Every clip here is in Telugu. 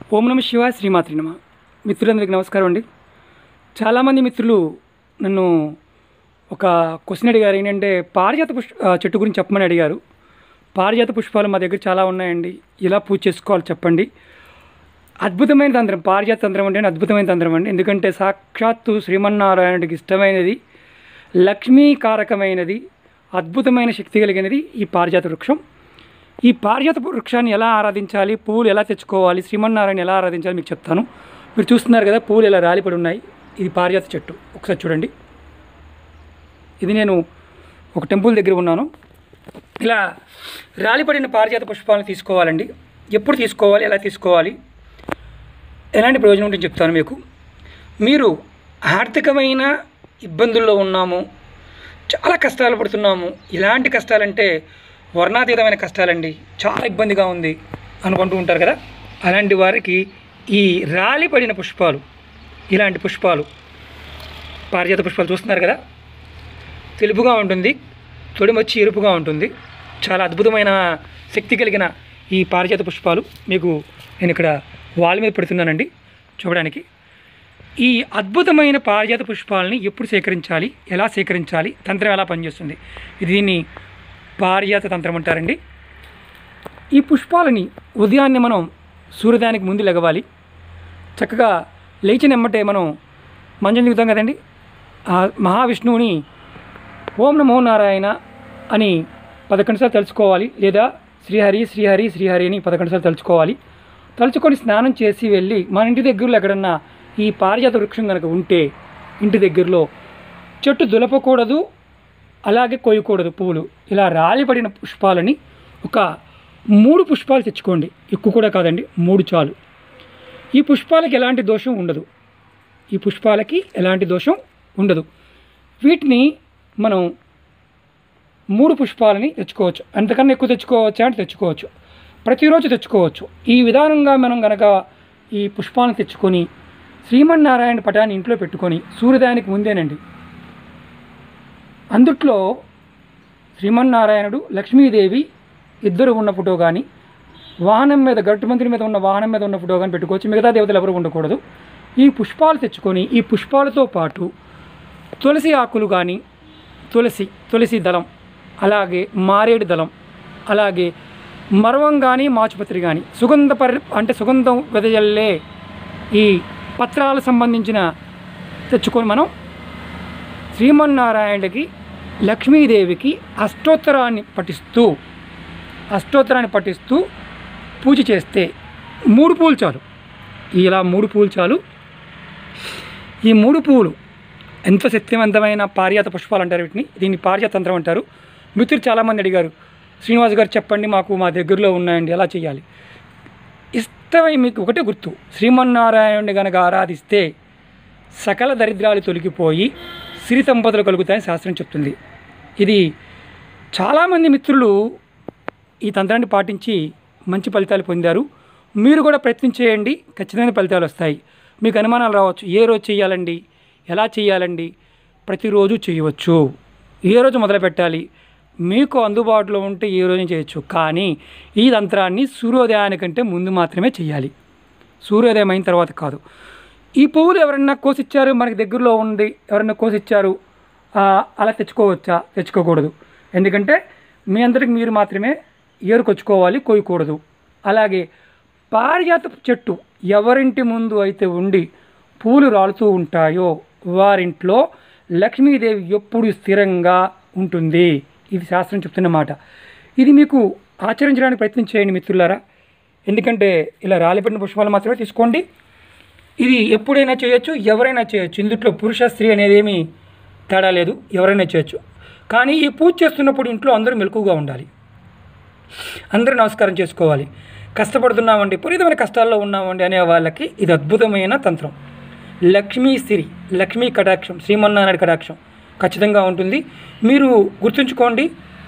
ఓం నమ శివాయ శ్రీమాత్రి నమ. మిత్రులందరికీ నమస్కారం అండి. చాలామంది మిత్రులు నన్ను ఒక క్వశ్చన్ అడిగారు. ఏంటంటే పారిజాత చెట్టు గురించి చెప్పమని అడిగారు. పారిజాత పుష్పాలు మా దగ్గర చాలా ఉన్నాయండి, ఇలా పూజ చేసుకోవాలి చెప్పండి. అద్భుతమైన తంత్రం, పారిజాత తంత్రం అంటే అద్భుతమైన తంత్రం అండి. ఎందుకంటే సాక్షాత్తు శ్రీమన్నారాయణుడికి ఇష్టమైనది, లక్ష్మీకారకమైనది, అద్భుతమైన శక్తి కలిగినది ఈ పారిజాత వృక్షం. ఈ పారిజాత వృక్షాన్ని ఎలా ఆరాధించాలి, పువ్వులు ఎలా తెచ్చుకోవాలి, శ్రీమన్నారాయణ ఎలా ఆరాధించాలి మీకు చెప్తాను. మీరు చూస్తున్నారు కదా, పువ్వులు ఎలా రాలిపడి ఉన్నాయి. ఇది పారిజాత చెట్టు, ఒకసారి చూడండి. ఇది నేను ఒక టెంపుల్ దగ్గర ఉన్నాను. ఇలా రాలిపడిన పారిజాత పుష్పాలను తీసుకోవాలండి. ఎప్పుడు తీసుకోవాలి, ఎలా తీసుకోవాలి, ఎలాంటి ప్రయోజనం ఉంటుందో చెప్తాను మీకు. మీరు ఆర్థికమైన ఇబ్బందుల్లో ఉన్నాము, చాలా కష్టాలు పడుతున్నాము. ఇలాంటి కష్టాలంటే వర్ణాతీతమైన కష్టాలండి, చాలా ఇబ్బందిగా ఉంది అనుకుంటూ ఉంటారు కదా. అలాంటి వారికి ఈ రాలిపడిన పుష్పాలు, ఇలాంటి పుష్పాలు, పారిజాత పుష్పాలు చూస్తున్నారు కదా, తెలుపుగా ఉంటుంది, తొడిమొచ్చి ఎరుపుగా ఉంటుంది. చాలా అద్భుతమైన శక్తి కలిగిన ఈ పారిజాత పుష్పాలు మీకు నేను ఇక్కడ వాల్ మీద పెడుతున్నానండి చూడడానికి. ఈ అద్భుతమైన పారిజాత పుష్పాలని ఎప్పుడు సేకరించాలి, ఎలా సేకరించాలి, తంత్రం ఎలా పనిచేస్తుంది, దీన్ని పారిజాత తంత్రం అంటారండి. ఈ పుష్పాలని ఉదయాన్నే మనం సూర్యోదయానికి ముందు లెగవాలి. చక్కగా లేచిన ఎమ్మటే మనం మంచం దిగుతాం కదండి, ఆ మహావిష్ణువుని ఓం నమో నారాయణ అని 11 సార్లు తలుచుకోవాలి, లేదా శ్రీహరి శ్రీహరి శ్రీహరి అని 11 సార్లు తలుచుకోవాలి. తలుచుకొని స్నానం చేసి వెళ్ళి మన ఇంటి దగ్గరలో ఎక్కడన్నా ఈ పారిజాత వృక్షం కనుక ఉంటే ఇంటి దగ్గరలో చెట్టు దులపకూడదు, అలాగే కొయ్యకూడదు. పువ్వులు ఇలా రాలిపడిన పుష్పాలని ఒక 3 పుష్పాలు తెచ్చుకోండి, ఎక్కువ కూడా కాదండి, 3 చాలు. ఈ పుష్పాలకి ఎలాంటి దోషం ఉండదు, ఈ పుష్పాలకి ఎలాంటి దోషం ఉండదు. వీటిని మనం 3 పుష్పాలని తెచ్చుకోవచ్చు. అంతకన్నా ఎక్కువ తెచ్చుకోవచ్చా అంటే తెచ్చుకోవచ్చు, ప్రతిరోజు తెచ్చుకోవచ్చు. ఈ విధానంగా మనం కనుక ఈ పుష్పాలను తెచ్చుకొని శ్రీమన్నారాయణ పటాన్ని ఇంట్లో పెట్టుకొని సూర్యోదయానికి ముందేనండి, అందుట్లో శ్రీమన్నారాయణుడు లక్ష్మీదేవి ఇద్దరు ఉన్న ఫోటో కానీ, వాహనం మీద గట్టుమంత్రి మీద ఉన్న వాహనం మీద ఉన్న ఫోటో కానీ పెట్టుకోవచ్చు. మిగతా దేవతలు ఎవరు ఉండకూడదు. ఈ పుష్పాలు తెచ్చుకొని ఈ పుష్పాలతో పాటు తులసి ఆకులు కానీ, తులసి దళం, అలాగే మారేడు దళం, అలాగే మరవం కానీ మాచుపత్రి కానీ, సుగంధం వెదజల్లే ఈ పత్రాలకు సంబంధించిన తెచ్చుకొని మనం శ్రీమన్నారాయణుడికి, లక్ష్మీదేవికి అష్టోత్తరాన్ని పఠిస్తూ పూజ చేస్తే 3 పూలు చాలు. ఇలా 3 పూలు చాలు. ఈ 3 పూలు ఎంత శక్తివంతమైన పారిజాత పుష్పాలు అంటారు వీటిని. దీన్ని పారిజాత తంత్రం అంటారు. మిత్రులు చాలామంది అడిగారు, శ్రీనివాస్ గారు చెప్పండి, మాకు మా దగ్గరలో ఉన్నాయండి, ఎలా చేయాలి. ఇష్టమై మీకు ఒకటే గుర్తు, శ్రీమన్నారాయణుడిని కనుక ఆరాధిస్తే సకల దరిద్రాలు తొలగిపోయి సిరి సంపదలు కలుగుతాయని శాస్త్రం చెప్తుంది. ఇది చాలామంది మిత్రులు ఈ తంత్రాన్ని పాటించి మంచి ఫలితాలు పొందారు. మీరు కూడా ప్రయత్నం చేయండి, ఖచ్చితమైన ఫలితాలు వస్తాయి. మీకు అనుమానాలు రావచ్చు, ఏ రోజు చేయాలండి, ఎలా చేయాలండి. ప్రతిరోజు చేయవచ్చు. ఏ రోజు మొదలు పెట్టాలి, మీకు అందుబాటులో ఉంటే ఏ రోజు చేయొచ్చు. కానీ ఈ తంత్రాన్ని సూర్యోదయానికంటే ముందు మాత్రమే చేయాలి, సూర్యోదయం అయిన తర్వాత కాదు. ఈ పువ్వులు ఎవరైనా కోసిచ్చారు, మనకి దగ్గరలో ఉంది, ఎవరైనా కోసిచ్చారు, అలా తెచ్చుకోవచ్చా? తెచ్చుకోకూడదు. ఎందుకంటే మీ అందరికి మీరు మాత్రమే ఏరుకొచ్చుకోవాలి, కోయకూడదు. అలాగే పారిజాత చెట్టు ఎవరింటి ముందు అయితే ఉండి పూలు రాలుతూ ఉంటాయో వారింట్లో లక్ష్మీదేవి ఎప్పుడు స్థిరంగా ఉంటుంది. ఇది శాస్త్రం చెప్తున్నమాట. ఇది మీకు ఆచరించడానికి ప్రయత్నం చేయండి మిత్రులారా. ఎందుకంటే ఇలా రాలిపడిన పుష్పాలు మాత్రమే తీసుకోండి. ఇది ఎప్పుడైనా చేయొచ్చు, ఎవరైనా చేయొచ్చు. ఇందులో పురుష స్త్రీ అనేది ఏమీ తేడా లేదు, ఎవరైనా చేయొచ్చు. కానీ ఈ పూజ చేస్తున్నప్పుడు ఇంట్లో అందరూ మెలకువగా ఉండాలి, అందరూ నమస్కారం చేసుకోవాలి. కష్టపడుతున్నామండి, విపరీతమైన కష్టాల్లో ఉన్నామండి అనే వాళ్ళకి ఇది అద్భుతమైన తంత్రం. లక్ష్మీ కటాక్షం, శ్రీమన్నారాయణ కటాక్షం ఖచ్చితంగా ఉంటుంది. మీరు గుర్తుంచుకోండి,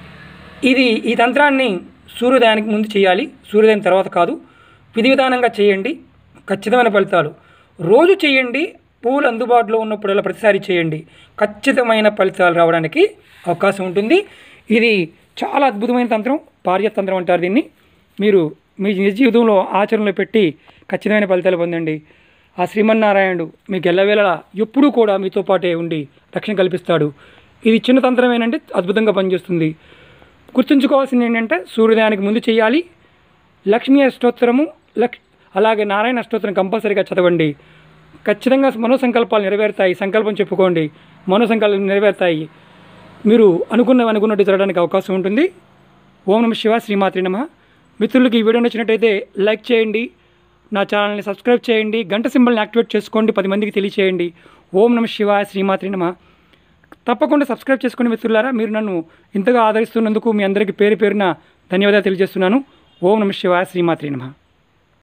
ఈ తంత్రాన్ని సూర్యోదయానికి ముందు చేయాలి, సూర్యోదయం తర్వాత కాదు. విధి విధానంగా చేయండి, ఖచ్చితమైన ఫలితాలు. రోజు చేయండి, పూలు అందుబాటులో ఉన్నప్పుడల్లా ప్రతిసారి చేయండి, ఖచ్చితమైన ఫలితాలు రావడానికి అవకాశం ఉంటుంది. ఇది చాలా అద్భుతమైన తంత్రం, పారిజాత తంత్రం అంటారు దీన్ని. మీరు మీ నిజ జీవితంలో ఆచరణలో పెట్టి ఖచ్చితమైన ఫలితాలు పొందండి. ఆ శ్రీమన్నారాయణుడు మీకు ఎల్లవేళలా ఎప్పుడూ కూడా మీతో పాటే ఉండి రక్షణ కల్పిస్తాడు. ఇది చిన్న తంత్రమేనంటే అద్భుతంగా పనిచేస్తుంది. గుర్తుంచుకోవాల్సింది ఏంటంటే సూర్యోదయానికి ముందు చేయాలి. లక్ష్మీ అష్టోత్తరము అలాగే నారాయణ అష్టోత్తరం కంపల్సరీగా చదవండి. ఖచ్చితంగా మనోసంకల్పాలు నెరవేరుతాయి. సంకల్పం చెప్పుకోండి, మనోసంకల్పం నెరవేరుతాయి. మీరు అనుకున్నట్టు జరగడానికి అవకాశం ఉంటుంది. ఓం నమః శివాయ, శ్రీమాత్రే నమః. మిత్రులకి ఈ వీడియో నచ్చినట్టయితే లైక్ చేయండి, నా ఛానల్ని సబ్స్క్రైబ్ చేయండి, గంట సింబల్ని యాక్టివేట్ చేసుకోండి, 10 మందికి తెలియచేయండి. ఓం నమః శివాయ, శ్రీమాత్రే నమః. తప్పకుండా సబ్స్క్రైబ్ చేసుకోండి మిత్రులారా. మీరు నన్ను ఇంతగా ఆదరిస్తున్నందుకు మీ అందరికీ పేరు పేరున ధన్యవాదాలు తెలియజేస్తున్నాను. ఓం నమః శివాయ, శ్రీమాత్రే నమః.